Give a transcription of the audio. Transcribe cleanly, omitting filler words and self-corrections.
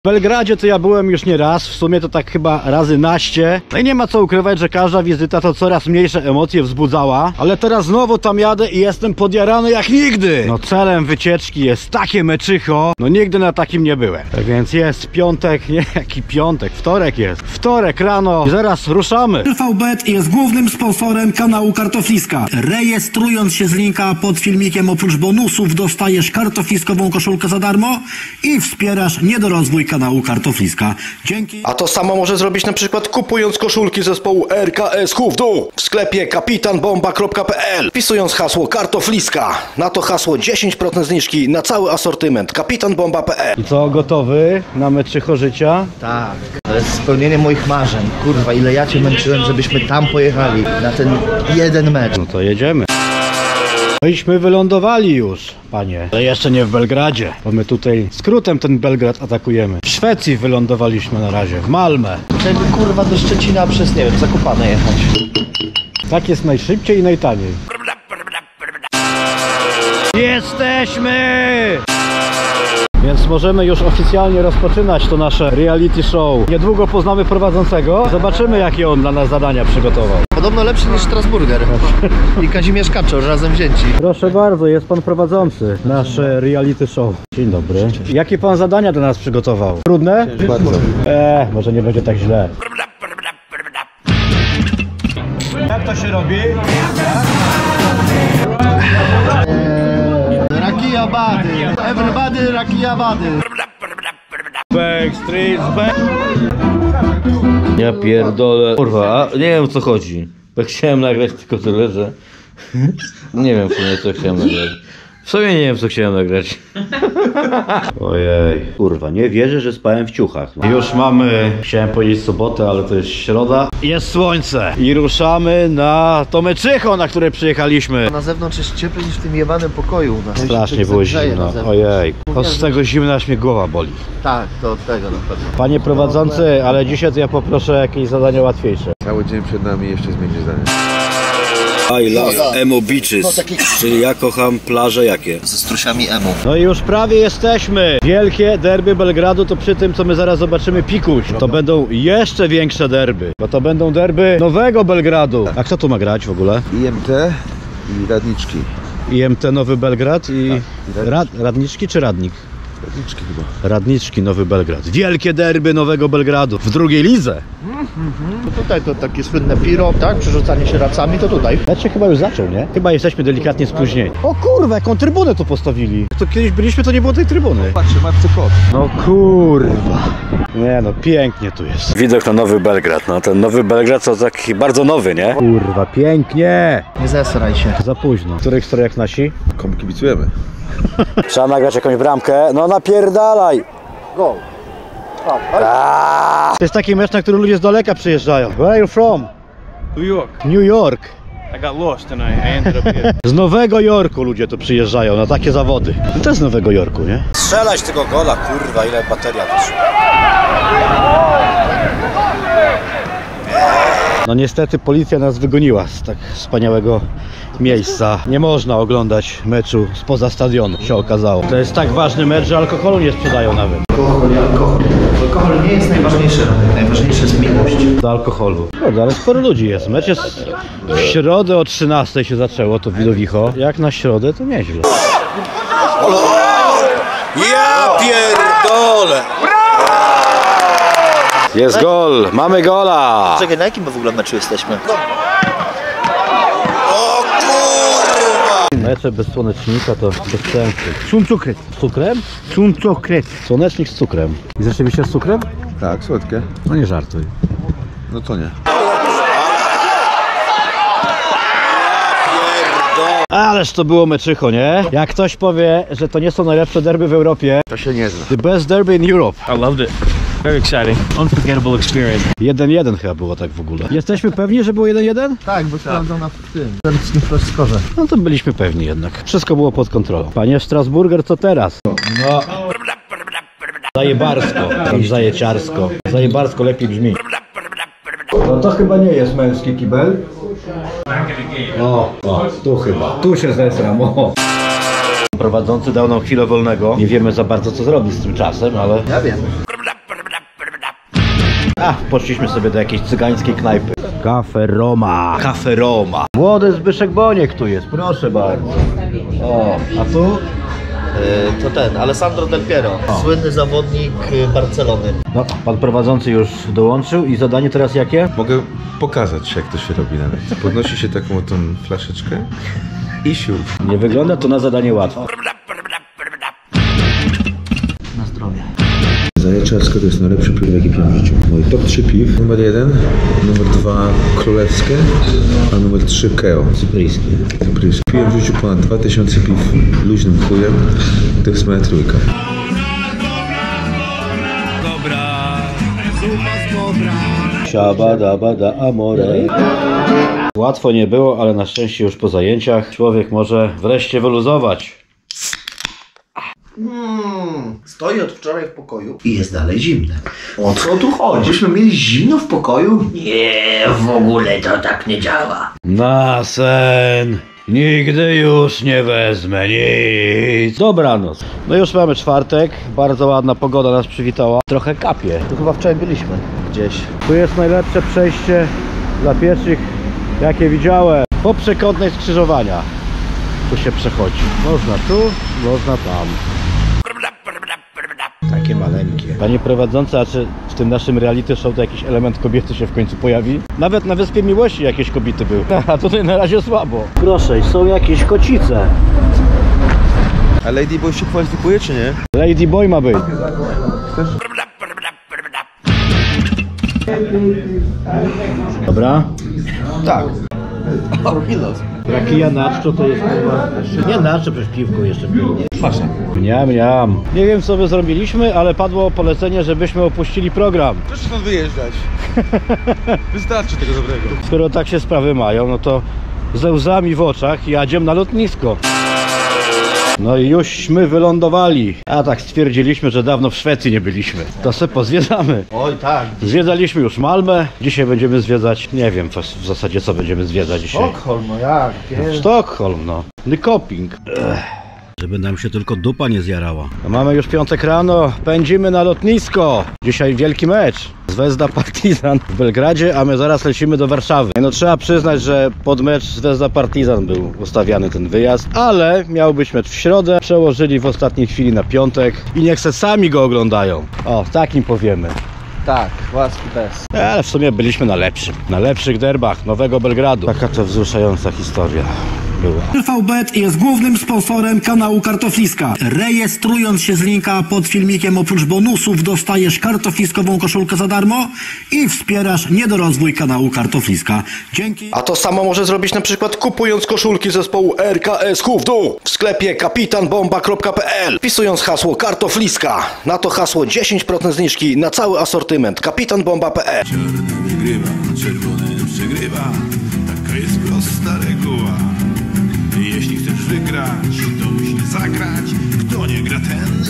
W Belgradzie to ja byłem już nie raz, w sumie to tak chyba razy naście. No i nie ma co ukrywać, że każda wizyta to coraz mniejsze emocje wzbudzała. Ale teraz znowu tam jadę i jestem podjarany jak nigdy. No celem wycieczki jest takie meczycho, no nigdy na takim nie byłem. Tak więc jest piątek, nie jaki piątek, wtorek jest. Wtorek rano i zaraz ruszamy. TVBet jest głównym sponsorem kanału Kartofliska. Rejestrując się z linka pod filmikiem, oprócz bonusów dostajesz kartofliskową koszulkę za darmo i wspierasz niedorozwój kanału Kartofliska. Dzięki. A to samo może zrobić na przykład kupując koszulki zespołu RKS Hufdu w sklepie kapitanbomba.pl, wpisując hasło Kartofliska. Na to hasło 10% zniżki na cały asortyment kapitanbomba.pl. I co, gotowy na meczycho życia? Tak, to jest spełnienie moich marzeń. Kurwa, ile ja cię męczyłem, żebyśmy tam pojechali na ten jeden mecz. No to jedziemy. No iśmy wylądowali już, panie. Ale jeszcze nie w Belgradzie, bo my tutaj skrótem ten Belgrad atakujemy. W Szwecji wylądowaliśmy na razie, w Malmę. Żeby kurwa do Szczecina przez, nie wiem, Zakopane jechać. Tak jest najszybciej i najtaniej. Jesteśmy! Więc możemy już oficjalnie rozpoczynać to nasze reality show. Niedługo poznamy prowadzącego. Zobaczymy, jakie on dla nas zadania przygotował. Podobno lepszy niż Strasburger i Kazimierz Kaczor razem wzięci. Proszę bardzo, jest pan prowadzący nasze reality show. Dzień dobry. Jakie pan zadania dla nas przygotował? Trudne? Bardzo. Może nie będzie tak źle. Jak to się robi? Rakia Bady. Everybody Rakia Bady. Backstreet back. Ja pierdolę. Kurwa, nie wiem o co chodzi. Bo chciałem nagrać tylko tyle, że... Nie wiem w sumie co chciałem nagrać. W sumie nie wiem co chciałem nagrać. Ojej, kurwa, nie wierzę, że spałem w ciuchach. No. Już mamy, chciałem powiedzieć sobotę, ale to jest środa. Jest słońce i ruszamy na to meczycho, na które przyjechaliśmy. Na zewnątrz jest cieplej niż w tym jebanym pokoju u nas. Strasznie było zimno, ojej. To z tego zimna aż mnie głowa boli. Tak, to od tego na pewno. Panie prowadzący, ale dzisiaj to ja poproszę jakieś zadania łatwiejsze. Cały dzień przed nami, jeszcze zmienić zdanie. I love emo beaches, czyli ja kocham plaże jakie? Ze strusiami emu. No i już prawie jesteśmy. Wielkie derby Belgradu to przy tym, co my zaraz zobaczymy, pikuś. To będą jeszcze większe derby, bo to będą derby nowego Belgradu. A kto tu ma grać w ogóle? IMT i Radniczki. IMT Nowy Belgrad i Radniczki czy Radnik? Radniczki chyba. Radniczki Nowy Belgrad. Wielkie derby Nowego Belgradu w drugiej lidze. To tutaj to takie słynne piro, tak? Przerzucanie się racami, to tutaj. Mecz się chyba już zaczął, nie? Chyba jesteśmy delikatnie spóźnieni. O kurwa, jaką trybunę tu postawili. To kiedyś byliśmy, to nie było tej trybuny. Patrzcie, matce kot. No kurwa. Nie no, pięknie tu jest. Widok na Nowy Belgrad, no ten Nowy Belgrad to taki bardzo nowy, nie? Kurwa, pięknie. Nie zesraj się. Za późno. Których strojach nasi? Komu kibicujemy? Trzeba nagrać jakąś bramkę, no napierdalaj! Go. To jest taki mecz, na który ludzie z daleka przyjeżdżają. Where are you from? New York. New York. I got lost and I ended up here. Z Nowego Jorku ludzie tu przyjeżdżają na takie zawody. To jest z Nowego Jorku, nie? Strzelać tego gola, kurwa, ile bateria wyszła. No niestety policja nas wygoniła z tak wspaniałego miejsca. Nie można oglądać meczu spoza stadionu, się okazało. To jest tak ważny mecz, że alkoholu nie sprzedają nawet. Alkohol i alkohol. Alkohol nie jest najważniejszy, Radek. Najważniejsze jest miłość. Do alkoholu. Kurde, ale sporo ludzi jest. Mecz jest w środę o 13 się zaczęło, to Widowicho. Jak na środę, to nieźle. Ja pierdolę! Jest gol, mamy gola! Czekaj, na jakim my w ogóle meczu jesteśmy? Mecze bez słonecznika to bez sensu. Cukrem. Z cukrem? Cukrem. Słonecznik z cukrem. I rzeczywiście z cukrem? Tak, słodkie. No nie żartuj. No to nie. Ależ to było meczycho, nie? Jak ktoś powie, że to nie są najlepsze derby w Europie, To się nie zna. the best derby in Europe. I loved it. Very exciting. Unforgettable experience. 1-1 chyba było tak w ogóle. Jesteśmy pewni, że było 1-1? Tak, bo sprawdzą na tym. W skorze. No to byliśmy pewni jednak. Wszystko było pod kontrolą. Panie Strasburger, co teraz? No. Zajebarsko, tam zajeciarsko. Zajebarsko lepiej brzmi. No to chyba nie jest męski kibel. O, tu chyba. Tu się zesram, o. Prowadzący dał nam chwilę wolnego. Nie wiemy za bardzo co zrobić z tym czasem, ale... Ja wiem. Poszliśmy sobie do jakiejś cygańskiej knajpy. Cafe Roma. Cafe Roma. Młody Zbyszek Boniek tu jest, proszę bardzo. O, a tu? To ten, Alessandro Del Piero, słynny zawodnik Barcelony. No, pan prowadzący już dołączył i zadanie teraz jakie? Mogę pokazać, jak to się robi nawet. Podnosi się taką oto flaszeczkę i siup. Nie wygląda to na zadanie łatwe. Na zdrowie. Zajeczarska to jest najlepszy piwo, jaki piłem w życiu. Moje top 3 piw. Numer 1, numer 2 królewskie, a numer 3 Keo. Cypryjskie. Piłem w życiu ponad 2000 piw luźnym chujem. To jest moja trójka. Siabadabada amore. Łatwo nie było, ale na szczęście już po zajęciach człowiek może wreszcie wyluzować. Stoi od wczoraj w pokoju i jest dalej zimne. O co tu chodzi? Byśmy mieli zimno w pokoju? Nie, w ogóle to tak nie działa. Na sen. Nigdy już nie wezmę nic. Dobranoc. No już mamy czwartek. Bardzo ładna pogoda nas przywitała. Trochę kapie. Tu chyba wczoraj byliśmy gdzieś. Tu jest najlepsze przejście dla pieszych, jakie widziałem. Po przekątnej skrzyżowania. Tu się przechodzi. Można tu, można tam. Takie maleńkie. Panie prowadzący, a czy w tym naszym reality show to jakiś element kobiety się w końcu pojawi? Nawet na Wyspie Miłości jakieś kobiety były. A tutaj na razie słabo. Proszę, są jakieś kocice. A Lady Boy się kwalifikuje, czy nie? Lady Boy ma być. Dobra? Tak. Rakija naczczo to jest chyba... Nie naczczo, przecież piwko jeszcze było. Mniam. Nie wiem co my zrobiliśmy, ale padło polecenie, żebyśmy opuścili program. Proszę stąd wyjeżdżać. Wystarczy tego dobrego. Skoro tak się sprawy mają, no to ze łzami w oczach jadziem na lotnisko. No i jużśmy wylądowali. A tak stwierdziliśmy, że dawno w Szwecji nie byliśmy. To se pozwiedzamy. Oj tak. Zwiedzaliśmy już Malmę. Dzisiaj będziemy zwiedzać, nie wiem w zasadzie co będziemy zwiedzać dzisiaj. Sztokholm, no jak? Sztokholm, no. Nykoping. Żeby nam się tylko dupa nie zjarała. No mamy już piątek rano, pędzimy na lotnisko. Dzisiaj wielki mecz. Zvezda Partizan w Belgradzie, a my zaraz lecimy do Warszawy. No trzeba przyznać, że pod mecz Zvezda Partizan był ustawiany ten wyjazd, ale miał być mecz w środę. Przełożyli w ostatniej chwili na piątek i niech se sami go oglądają. O, tak im powiemy. Tak, łaski bez. Ale w sumie byliśmy na lepszych derbach Nowego Belgradu. Taka to wzruszająca historia była. TVBet jest głównym sponsorem kanału Kartofliska. Rejestrując się z linka pod filmikiem, oprócz bonusów dostajesz kartofliskową koszulkę za darmo i wspierasz niedorozwój kanału Kartofliska. Dzięki. A to samo może zrobić na przykład kupując koszulki zespołu RKS Hufdu w sklepie kapitanbomba.pl, wpisując hasło Kartofliska. Na to hasło 10% zniżki na cały asortyment kapitanbomba.pl. Czarny wygrywa, czerwony przegrywa. Taka jest prosta reguła. Jeśli chcesz wygrać, to musisz zagrać. Kto nie gra, ten